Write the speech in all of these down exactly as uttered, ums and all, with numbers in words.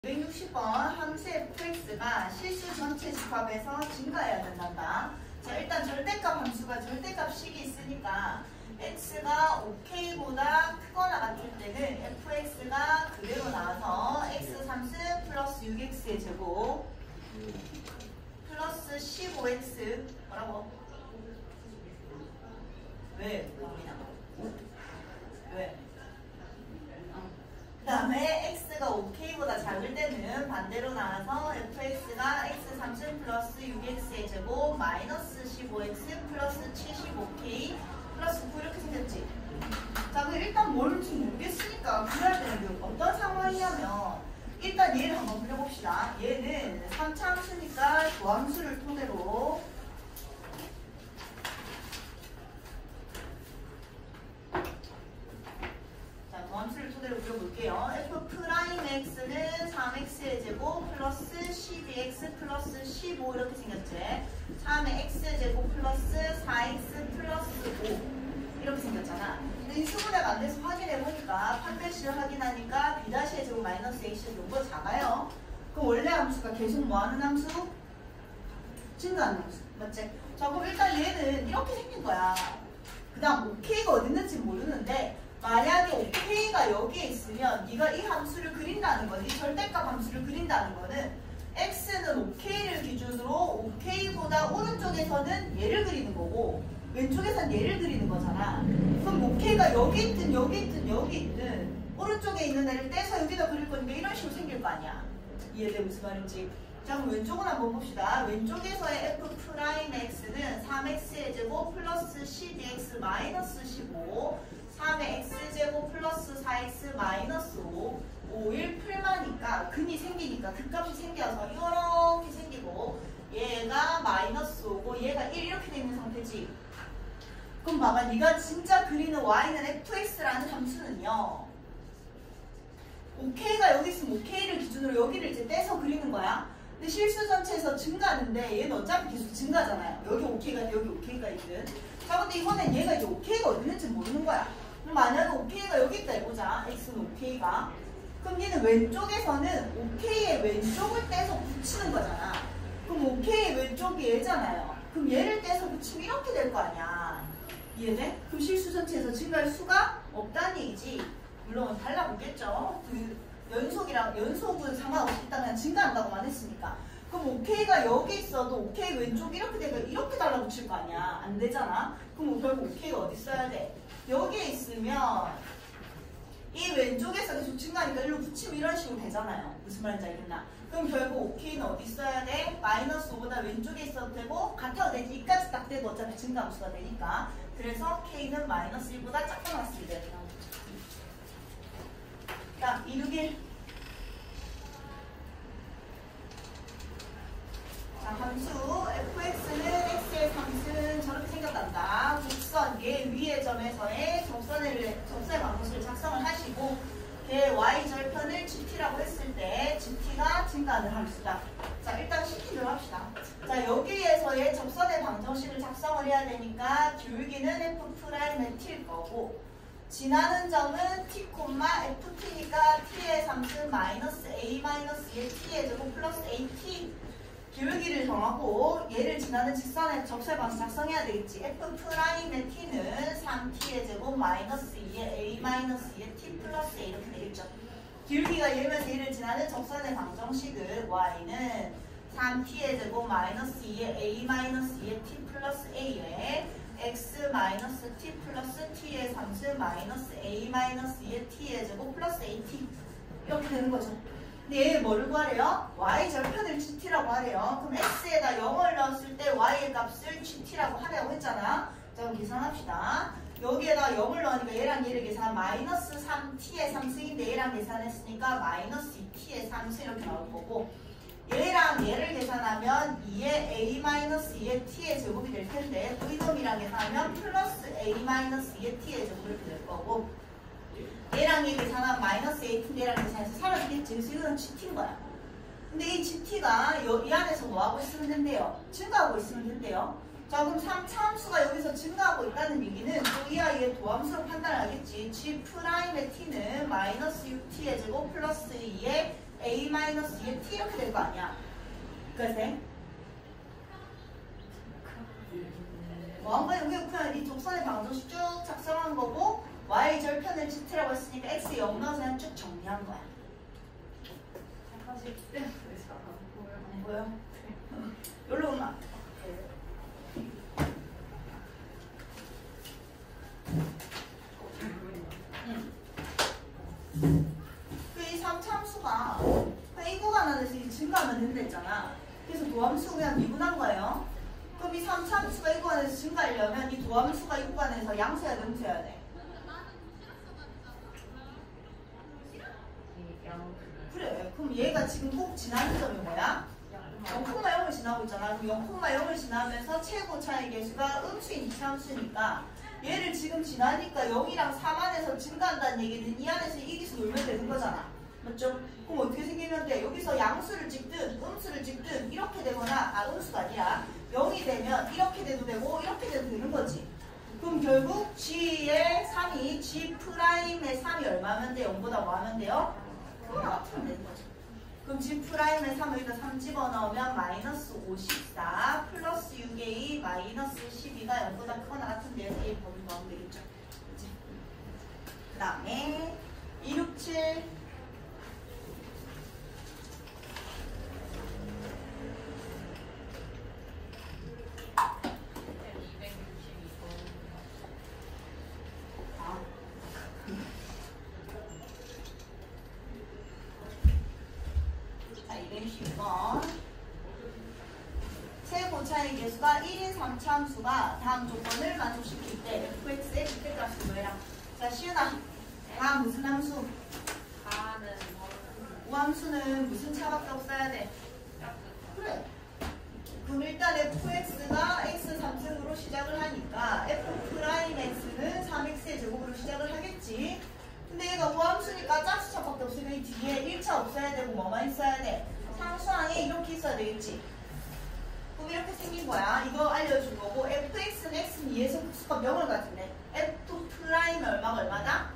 이백육십 번 함수 fx가 실수 전체 집합에서 증가해야 된단다. 자, 일단 절대값 함수가 절대값식이 있으니까 x가 오케이보다 크거나 같을 때는 fx가 그대로 나와서 x 삼승 플러스 육 엑스의 제곱 플러스 십오 엑스 뭐라고? 왜? 왜? 그 다음에 x가 오케이보다 작을 때는 반대로 나와서 fx가 x 삼승 플러스 육 엑스의 제곱 마이너스 십오 엑스 플러스 칠십오 케이 플러스 구 이렇게 생겼지. 자, 그럼 일단 뭘지 모르겠으니까 그려야 되는 게 어떤 상황이냐면 일단 얘를 한번 그려봅시다. 얘는 삼 차 함수니까 도함수를 토대로 함수를 토대로 그려볼게요. f'x는 삼 엑스의 제곱 플러스 십이 엑스 플러스 십오 이렇게 생겼지. 삼의 x제곱 플러스 사 엑스 플러스 오 이렇게 생겼잖아. 근데 이 수분해가 안 돼서 확인해보니까 판별식을 확인하니까 b'의 제곱 마이너스 a의 제곱보다 작아요. 그럼 원래 함수가 계속 뭐하는 함수? 증가하는 함수. 맞지? 자, 그럼 일단 얘는 이렇게 생긴 거야. 그 다음 오케이가 어디 있는지 모르는데 만약에 오케이가 여기에 있으면 네가 이 함수를 그린다는 건, 이 절대값 함수를 그린다는 거는 x는 오케이를 기준으로 오케이보다 오른쪽에서는 얘를 그리는 거고 왼쪽에서는 얘를 그리는 거잖아. 그럼 오케이가 여기 있든 여기 있든 여기 있든 오른쪽에 있는 애를 떼서 여기다 그릴 거니까 이런 식으로 생길 거 아니야. 이해돼 무슨 말인지? 자, 그럼 왼쪽은 한번 봅시다. 왼쪽에서의 f'x는 삼 엑스의 제곱 플러스 십이 엑스 마이너스 십오 삼의 x제곱 플러스 사 엑스 마이너스 오 오 일 풀마니까 근이 생기니까 극값이 생겨서 이렇게 생기고 얘가 마이너스 오고 얘가 일 이렇게 되는 상태지. 그럼 봐봐, 네가 진짜 그리는 y는 fx라는 함수는요 오케이가 여기 있으면 오케이를 기준으로 여기를 이제 떼서 그리는 거야. 근데 실수 전체에서 증가하는데 얘는 어차피 계속 증가잖아요. 여기 오케이가 여기 오케이가 있든. 자, 근데 이번엔 얘가 이제 오케이가 어디 있는지 모르는 거야. 그럼 만약에 오케이가 여기 있다 해보자. x는 오케이가. 그럼 얘는 왼쪽에서는 오케이의 왼쪽을 떼서 붙이는 거잖아. 그럼 오케이의 왼쪽이 얘잖아요. 그럼 얘를 떼서 붙이면 이렇게 될 거 아니야. 이해돼? 그럼 실수 전체에서 증가할 수가 없다는 얘기지. 물론 달라보겠죠. 그 연속이랑 연속은 상관없이 일단 그냥 증가한다고만 했으니까. 그럼 오케이가 여기 있어도 오케이 왼쪽 이렇게 되면 이렇게 달라붙일 거 아니야. 안 되잖아. 그럼 결국 오케이가 어디 써야 돼? 여기에 있으면 이 왼쪽에서 계속 증가하니까 일로 붙이면 이런 식으로 되잖아요. 무슨 말인지 알겠나? 그럼 결국 오케이는 어디 써야 돼? 마이너스 오보다 왼쪽에 있어도 되고 같아도 되지. 이까지 딱 돼도 어차피 증가함수가 되니까. 그래서 k는 마이너스 일보다 작게 나왔을 때. 자, 이백육십일. 자, 함수 fx는 x의 삼승 저렇게 생겼단다. 곡선 얘 위의 점에서의 접선의 접선의 방정식을 작성을 하시고 걔 y 절편을 gt라고 했을 때 gt가 증가하는 함수다. 자, 일단 시키도록 합시다. 자, 여기에서의 접선의 방정식을 작성을 해야 되니까 기울기는 f'의 t일 거고 지나는 점은 t, ft니까 t의 삼승 마이너스 a 마이너스의 t의 제곱 플러스 at 기울기를 정하고 얘를 지나는 직선의 접선의 방식 작성해야 되겠지. f'의 t는 삼 t의 제곱 마이너스 이의 a 마이너스 이의 t 플러스 a 이렇게 되겠죠. 기울기가 얘면서 얘를 지나는 접선의 방정식은 y는 삼 t의 제곱 마이너스 이의 a 마이너스 이의 t 플러스 a에 x 마이너스 t 플러스 t의 삼승 마이너스 a 마이너스 이의 t의 제곱 플러스 at 이렇게 되는 거죠. 근데 얘 뭐를 구하래요? y 절편을 gt라고 하래요. 그럼 x에다 영을 넣었을 때 y의 값을 gt라고 하라고 했잖아. 자, 그럼 계산합시다. 여기에다 영을 넣으니까 얘랑 얘를 계산 마이너스 삼 t의 삼승인데 얘랑 계산했으니까 마이너스 이 t의 삼승 이렇게 나올 거고 얘랑 얘를 계산하면 이의 a 마이너스 이의 t의 제곱이 될 텐데 그 이놈이랑 계산하면 플러스 a 마이너스 이의 t의 제곱 이렇게 될 거고 얘랑 얘 계산하면 마이너스 에이트인데 얘랑 계산해서 사라지겠지. 그래서 이거는 gt인 거야. 근데 이 gt가 여, 이 안에서 뭐하고 있으면 된대요? 증가하고 있으면 된대요. 자, 그럼 삼 차 함수가 여기서 증가하고 있다는 얘기는 또 이 아이의 도함수로 판단을 하겠지. G'의 t는 마이너스 육 t의 제곱 플러스 이의 a 마이너스 이의 t 이렇게 될 거 아니야. 그래서 뭐한 거야? 우리가 그냥 이 접선의 방정식 쭉 작성한 거고 y 절편을 gt라고 했으니까 x 영 넣어서 그냥 쭉 정리한 거야. 사실 때문에 잘안 보여요. 안 보여? 여기로 오면 이 삼차함수가 이 구간 안에서 증가하면 된다 했잖아. 그래서 도함수 그냥 미분한 거예요. 그럼 이 삼차함수가 이 구간에서 증가하려면 이 도함수가 이 구간에서 양수해야 돼, 음수해야 돼? 그래. 그럼 얘가 지금 꼭 지나는 점이 뭐야? 영 콤마 영을 지나고 있잖아. 그럼 영 콤마 영을 지나면서 최고 차이 계수가 음수인 이차함수니까 얘를 지금 지나니까 영이랑 삼 안에서 증가한다는 얘기는 이 안에서 이 기수 놀면 되는 거잖아. 맞죠? 그럼 어떻게 생기면 돼? 여기서 양수를 찍든 음수를 찍든 이렇게 되거나 아 음수가 아니라 영이 되면 이렇게 돼도 되고 이렇게 돼도 되는 거지. 그럼 결국 g의 삼이 g 프라임의 삼이 얼마면 돼? 영보다 뭐 하면 돼요? 그거 같으면 되는 거죠. 그럼 g 프라임의 삼을 여기다 삼 집어넣으면 마이너스 오십사 플러스 육의 이 마이너스 십이가 영보다 크거나 같은데 여기 범위 넣으면 되겠죠. 그치? 그 다음에 이백육십칠 이백육십이 번 최고 차이 계수가 일인 삼차함수가 다음 조건을 만족시킬 때 에프엑스의 그때값을 구해라. 자, 시은아, 다음 무슨 함수? 가는 우함수는 무슨 차밖에 없어야 돼? 그래. 그럼 일단 에프엑스가 x 삼승으로 시작을 하니까 f'x는 삼 엑스의 제곱으로 시작을 하겠지. 근데 얘가 우함수니까 짝수차밖에 없으니까 이 뒤에 일 차 없어야 되고 뭐만 있어야 돼? 상수항에 이렇게 있어야 되겠지. 그럼 이렇게 생긴 거야. 이거 알려준 거고 fx는 x는 이에서 극수값 영을 가진대. f'은 얼마가 얼마다?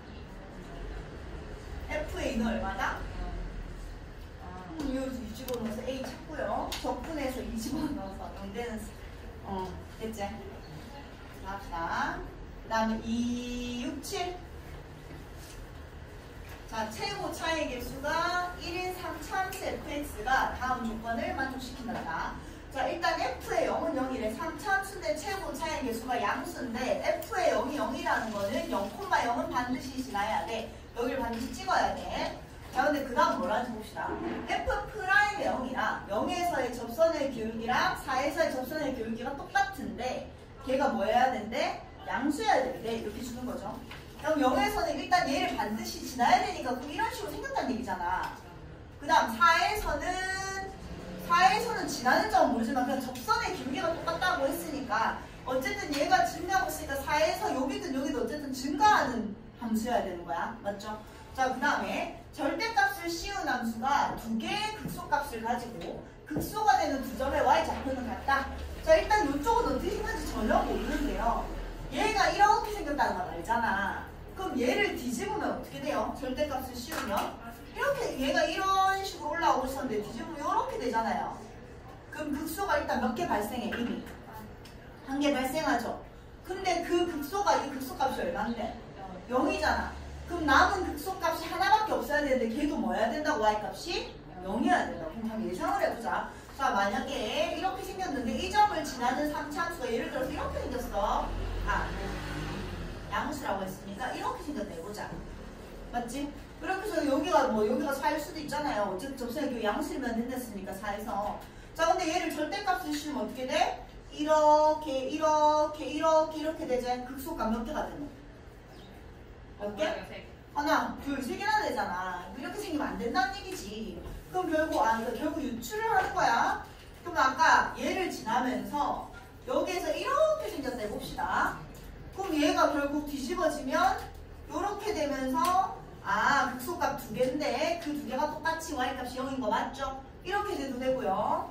fa는 얼마다? 음, 이거 이 집어넣어서 a 찾고요. 적분해서 이 집어넣어서 영대는 어 됐지? 자, 합시다. 그 다음에 이백육십칠 자, 최고 차이 계수가 일인 삼차함수 fx가 다음 조건을 만족시킨다. 자, 일단 f의 영은 영이래. 삼차함수인데 최고 차이 계수가 양수인데 f의 영이 영이라는 거는 영 콤마 영은 반드시 지나야 돼. 여기를 반드시 찍어야 돼. 자, 근데 그 다음 뭐라는지 봅시다. f'의 영이랑 영에서의 접선의 기울기랑 사에서의 접선의 기울기가 똑같은데 걔가 뭐 해야 된대? 양수해야 되는데 이렇게 주는 거죠. 그럼 영에서는 일단 얘를 반드시 지나야 되니까 그럼 이런 식으로 생겼다는 얘기잖아. 그 다음 사에서는 사에서는 지나는 점은 모르지만 그냥 접선의 기울기가 똑같다고 했으니까 어쨌든 얘가 증가하고 있으니까 사에서 여기든 여기든 어쨌든 증가하는 함수여야 되는 거야. 맞죠? 자, 그 다음에 절대값을 씌운 함수가 두 개의 극소값을 가지고 극소가 되는 두 점의 y좌표는 같다. 자, 일단 이쪽은 어떻게 생겼는지 전혀 모르는데요. 얘가 이렇게 생겼다는 걸 알잖아. 그럼 얘를 뒤집으면 어떻게 돼요? 절대값을 씌우면 이렇게 얘가 이런 식으로 올라오고 있었는데 뒤집으면 이렇게 되잖아요. 그럼 극소가 일단 몇 개 발생해? 이미 한 개 발생하죠. 근데 그 극소가 이 극소값이 얼마인데? 영이잖아. 그럼 남은 극소값이 하나밖에 없어야 되는데 걔도 뭐 해야 된다고? y값이 영이어야 된다고. 그럼 한번 예상을 해보자. 자, 만약에 이렇게 생겼는데 이 점을 지나는 삼차함수가 예를 들어서 이렇게 생겼어. 아, 양수라고 했으니까 이렇게 생겼다 해보자. 맞지? 그렇게 해서 여기가 뭐 여기가 사일 수도 있잖아요. 어쨌든 접선의 교육 양수면 된댔으니까 사에서. 자, 근데 얘를 절대값을 씌우면 어떻게 돼? 이렇게 이렇게 이렇게 이렇게 되지. 극소값 몇 개가 되노? 몇 개? 하나, 둘, 세 개나 되잖아. 이렇게 생기면 안 된다는 얘기지. 그럼 결국 아 그러니까 결국 유출을 하는 거야. 그럼 아까 얘를 지나면서 여기에서 이렇게 생겼다 해봅시다. 그럼 얘가 결국 뒤집어지면 이렇게 되면서 아 극소값 두 개인데 그 두 개가 똑같이 y값이 영인 거 맞죠? 이렇게 돼도 되고요.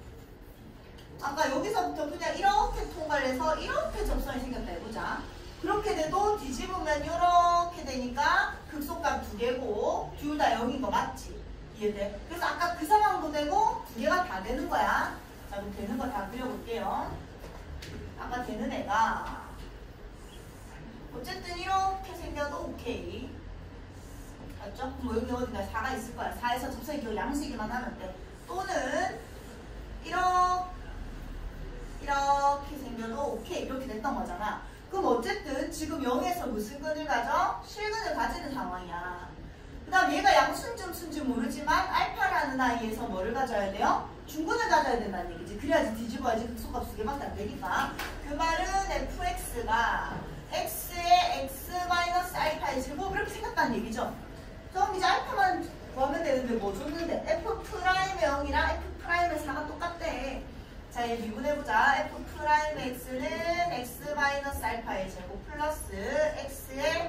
아까 여기서부터 그냥 이렇게 통과를 해서 이렇게 접선이 생겼다 해보자. 그렇게 돼도 뒤집으면 이렇게 되니까 극소값 두 개고 둘 다 영인 거 맞지? 이해돼? 그래서 아까 그 상황도 되고 두 개가 다 되는 거야. 자, 그럼 되는 거 다 그려볼게요. 아까 되는 애가 어쨌든 이렇게 생겨도 오케이. 맞죠? 뭐 여기 어딘가 사가 있을 거야. 사에서 접선이 기억 양수이기만 하면 돼. 또는 이렇게 이렇게 생겨도 오케이. 이렇게 됐던 거잖아. 그럼 어쨌든 지금 영에서 무슨 근을 가져? 실근을 가지는 상황이야. 그 다음 얘가 양수인지 음수인지 모르지만 알파라는 아이에서 뭐를 가져야 돼요? 중근을 가져야 된다는 얘기지. 그래야지 뒤집어야지 극소값 두 개밖에 안 되니까. 그 말은 에프엑스가 x의 x 마이너스 알파의 제곱 이렇게 생겼다는 얘기죠. 그럼 이제 알파만 구하면 되는데 뭐 줬는데 f 프라임의 영이랑 f 프라임의 사가 똑같대. 자, 얘 미분해보자. f 프라임의 x는 x 마이너스 알파의 제곱 플러스 x의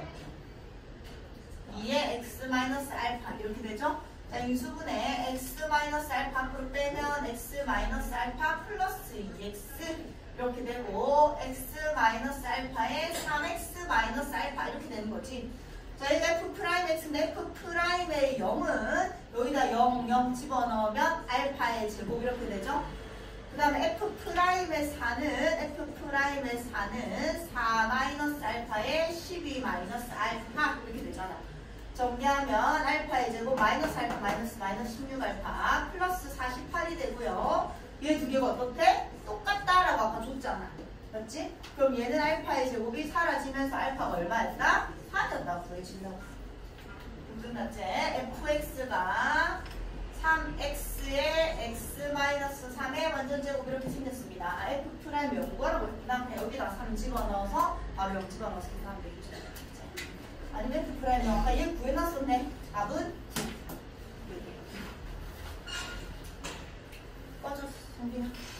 이의 x 마이너스 알파 이렇게 되죠? 자, 인수분해 x 마이너스 알파 앞으로 빼면 x 마이너스 알파 플러스 이 엑스 이렇게 되고 x 마이너스 알파에 삼 엑스 마이너스 알파 이렇게 되는 거지. 자, 여기가 f 프라임 x인데 f 프라임의 영은 여기다 영, 영 집어넣으면 알파의 제곱 이렇게 되죠. 그 다음에 f 프라임의 사는 f 프라임의 사는 사 마이너스 알파에 십이 마이너스 알파 이렇게 되잖아. 정리하면 알파의 제곱 마이너스 알파 마이너스 마이너스 십육 알파 플러스 사십팔이 되고요. 얘 두 개가 어떻대? 똑같다라고 아까 줬잖아. 맞지? 그럼 얘는 알파의 제곱이 사라지면서 알파가 얼마였다? 사였다고 구해진다고. 끝났지? 에프엑스가 삼 엑스의 x 마이너스 삼의 완전 제곱 이렇게 생겼습니다. f 프라임 영 구하라고 했구나. 그냥 여기다 삼 집어넣어서 바로 영 집어넣어서 계산하면 되겠죠. 아니면 f 프라임 영 아까 얘 구해놨었네. 답은 꺼졌어. 성빈아.